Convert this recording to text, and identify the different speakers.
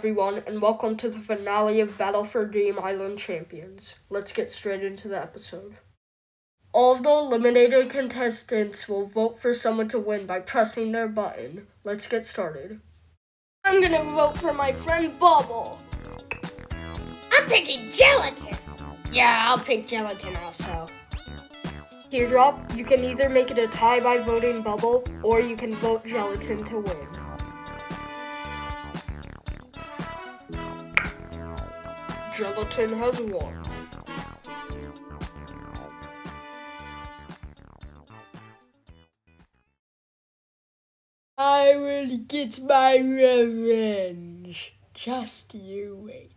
Speaker 1: everyone, and welcome to the finale of Battle for Dream Island Champions. Let's get straight into the episode. All of the eliminated contestants will vote for someone to win by pressing their button. Let's get started.
Speaker 2: I'm gonna vote for my friend Bubble.
Speaker 3: I'm picking Gelatin. Yeah, I'll pick Gelatin also.
Speaker 1: Teardrop, you can either make it a tie by voting Bubble, or you can vote Gelatin to win. Gelatin has won.
Speaker 3: I will get my revenge. Just you wait.